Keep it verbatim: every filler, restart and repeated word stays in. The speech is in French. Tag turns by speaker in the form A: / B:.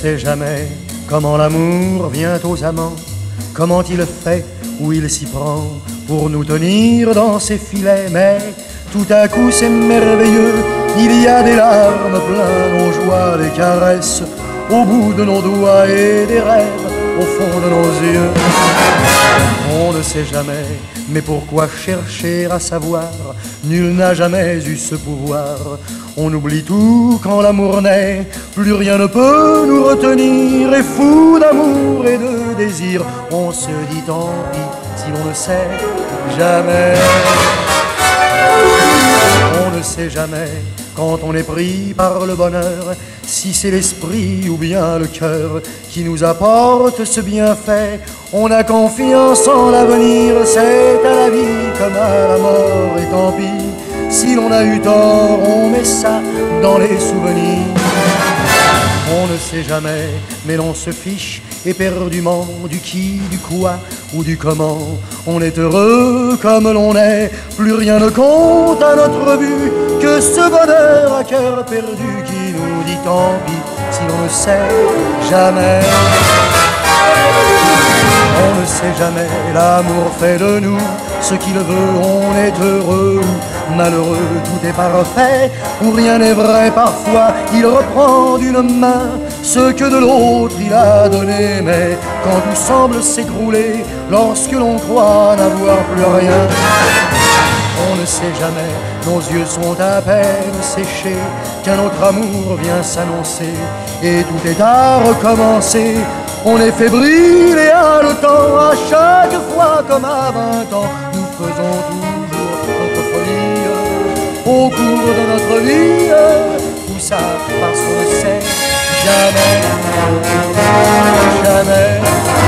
A: sait jamais comment l'amour vient aux amants, comment il fait, où il s'y prend pour nous tenir dans ses filets. Mais tout à coup c'est merveilleux, il y a des larmes plein nos joies, des caresses au bout de nos doigts et des rêves au fond de nos yeux. On ne sait jamais, mais pourquoi chercher à savoir? Nul n'a jamais eu ce pouvoir. On oublie tout quand l'amour naît, plus rien ne peut nous retenir. Et fou d'amour et de désir, on se dit tant pis si l'on ne sait jamais. On ne sait jamais quand on est pris par le bonheur, si c'est l'esprit ou bien le cœur qui nous apporte ce bienfait. On a confiance en l'avenir, c'est à la vie comme à la mort. Et tant pis, si l'on a eu tort, on met ça dans les souvenirs. On ne sait jamais, mais l'on se fiche éperdument du qui, du quoi ou du comment. On est heureux comme l'on est, plus rien ne compte à notre vue que ce bonheur à cœur perdu qui nous dit tant pis si l'on ne sait jamais. On ne sait jamais, l'amour fait de nous ce qu'il veut, on est heureux ou malheureux, tout est parfait ou rien n'est vrai. Parfois il reprend d'une main ce que de l'autre il a donné, mais quand tout semble s'écrouler, lorsque l'on croit n'avoir plus rien, on ne sait jamais, nos yeux sont à peine séchés, qu'un autre amour vient s'annoncer, et tout est à recommencer. On est fébrile et haletant, à chaque fois comme à vingt ans, nous faisons toujours notre folie au cours de notre vie. Tout ça parce qu'on ne sait jamais, jamais.